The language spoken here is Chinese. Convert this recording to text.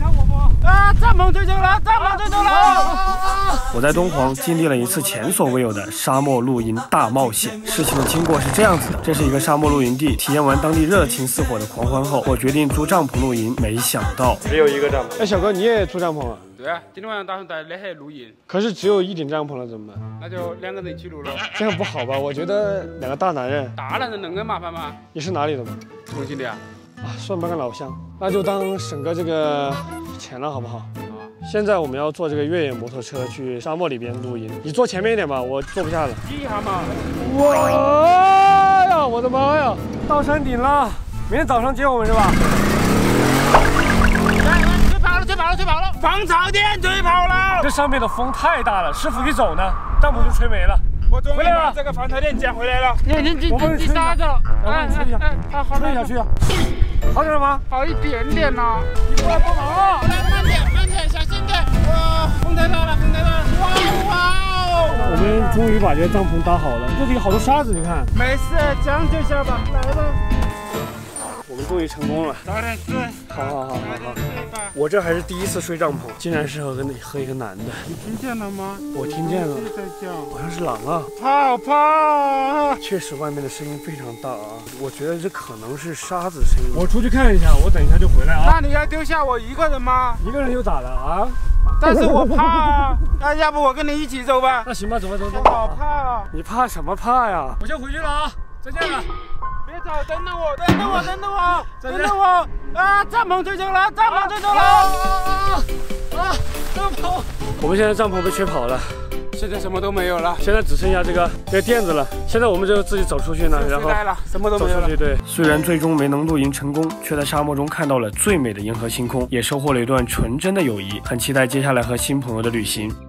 看我不？啊！帐篷推走了，帐篷推走了！ 我在敦煌经历了一次前所未有的沙漠露营大冒险。事情的经过是这样子的：这是一个沙漠露营地，体验完当地热情似火的狂欢后，我决定租帐篷露营。没想到只有一个帐篷。哎，小哥，你也租帐篷啊？ 对啊，今天晚上打算在那海露营。 可是只有一顶帐篷了，怎么办？ 那就2个人一起露了。 这样不好吧？我觉得2个大男人。 大男人能更麻烦吗？ 你是哪里的吗？ 重庆的啊。 啊，算半个老乡，那就当省个这个钱了，好不好？现在我们要坐这个越野摩托车去沙漠里边露营，你坐前面一点吧，我坐不下了。 挤一下嘛。 哇呀，我的妈呀，到山顶了，明天早上接我们是吧？ 追跑了！防潮垫追跑了！ 这上面的风太大了，师傅一走呢，帐篷就吹没了。 我终于把这个防潮垫捡回来了。 我帮你吹一下，我帮你吹一下，吹下去啊。好点了吗？ 好一点点啦。 你过来帮忙啊！ 慢点，小心点。哇，风太大了，哇！ 我们终于把这个帐篷搭好了，这里有好多沙子，你看。 没事，将就下吧，来吧。 我们终于成功了。 早点睡。 好。我这还是第一次睡帐篷，竟然是和一个男的。 你听见了吗？ 我听见了， 在叫， 好像是狼啊！ 好怕！ 确实，外面的声音非常大啊！我觉得这可能是沙子声音。我出去看一下，我等一下就回来啊。 那你要丢下我一个人吗？ 一个人又咋了啊？ 但是我怕啊！那要不我跟你一起走吧？ 那行吧，走。 我好怕啊！ 你怕什么怕呀？我先回去了啊！再见了。 别走，等等我！啊！帐篷推走了！ 帐篷！我们现在帐篷被吹跑了， 现在什么都没有了， 现在只剩下这个垫子了。现在我们就自己走出去呢，然后什么都没有了。 对。 虽然最终没能露营成功，却在沙漠中看到了最美的银河星空，也收获了一段纯真的友谊。很期待接下来和新朋友的旅行。